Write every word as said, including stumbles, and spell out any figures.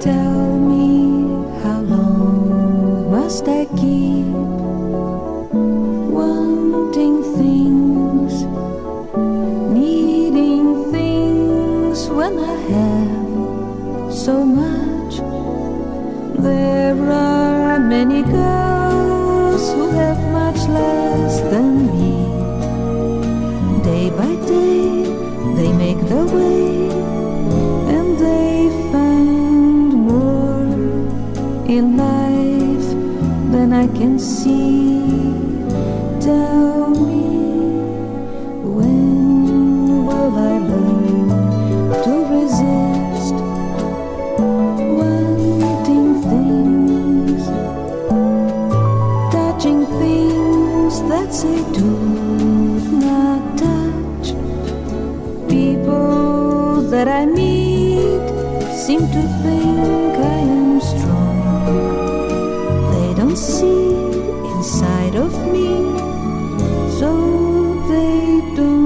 Tell me, how long must I keep wanting things, needing things when I have so much? There are many girls who have much less than me. Day by day they make their way, and they find more in life than I can see. Tell me, when will I learn to resist wanting things, touching things that say do not touch? People that I meet seem to think I am strong. They don't see inside of me, so they do